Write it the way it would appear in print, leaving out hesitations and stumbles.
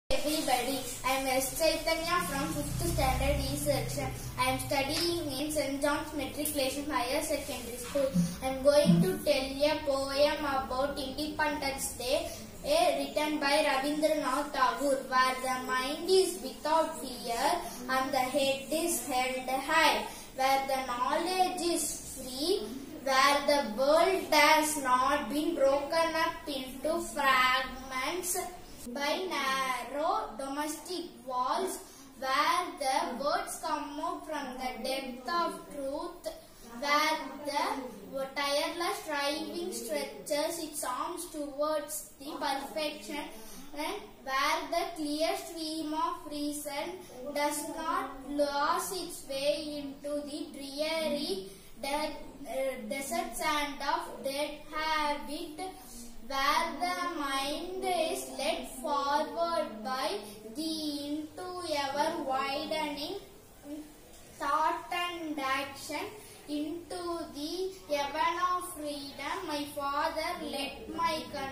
Everybody, I am S. Chaitanya from 5th Standard E section. I am studying in St. John's Matriculation Higher Secondary School. I am going to tell a poem about Independence Day written by Rabindranath Tagore, where the mind is without fear and the head is held high, where the knowledge is free, where the world has not been broken up into fragments by narrow domestic walls, where the words come out from the depth of truth, where the tireless striving stretches its arms towards the perfection, and where the clear stream of reason does not lose its way into the dreary desert sand of dead habit, where the mind is led forward by the into ever widening thought and action into the heaven of freedom. My Father, let my